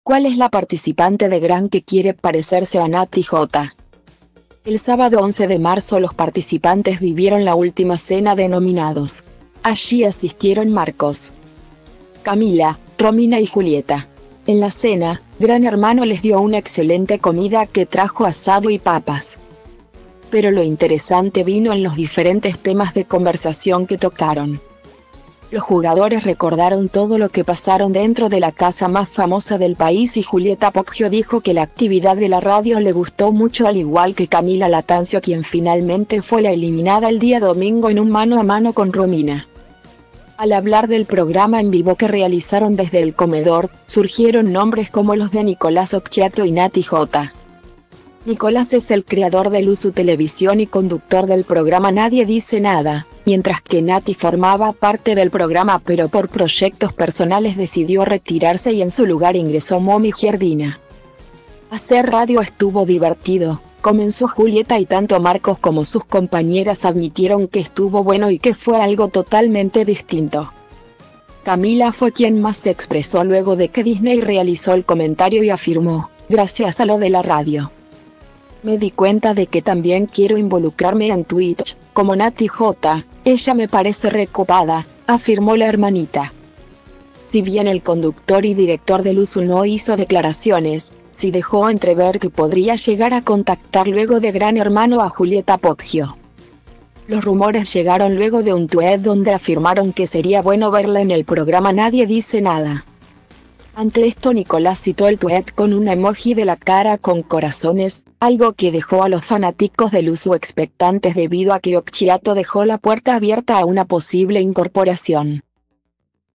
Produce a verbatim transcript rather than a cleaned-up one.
¿Cuál es la participante de Gran que quiere parecerse a Nati J? El sábado once de marzo los participantes vivieron la última cena de nominados. Allí asistieron Marcos, Camila, Romina y Julieta. En la cena, Gran Hermano les dio una excelente comida que trajo asado y papas. Pero lo interesante vino en los diferentes temas de conversación que tocaron. Los jugadores recordaron todo lo que pasaron dentro de la casa más famosa del país y Julieta Poggio dijo que la actividad de la radio le gustó mucho, al igual que Camila Latancio, quien finalmente fue la eliminada el día domingo en un mano a mano con Romina. Al hablar del programa en vivo que realizaron desde el comedor, surgieron nombres como los de Nicolás Occhiato y Nati J. Nicolás es el creador de Luzu Televisión y conductor del programa Nadie Dice Nada, mientras que Nati formaba parte del programa pero por proyectos personales decidió retirarse y en su lugar ingresó Momi Giardina. Hacer radio estuvo divertido, comenzó Julieta, y tanto Marcos como sus compañeras admitieron que estuvo bueno y que fue algo totalmente distinto. Camila fue quien más se expresó luego de que Disney realizó el comentario y afirmó: gracias a lo de la radio, me di cuenta de que también quiero involucrarme en Twitch, como Nati J, ella me parece recopada, afirmó la hermanita. Si bien el conductor y director de Luzu no hizo declaraciones, sí dejó entrever que podría llegar a contactar luego de Gran Hermano a Julieta Poggio. Los rumores llegaron luego de un tweet donde afirmaron que sería bueno verla en el programa Nadie Dice Nada. Ante esto, Nicolás citó el tweet con un emoji de la cara con corazones, algo que dejó a los fanáticos de Luzu expectantes debido a que Occhiato dejó la puerta abierta a una posible incorporación.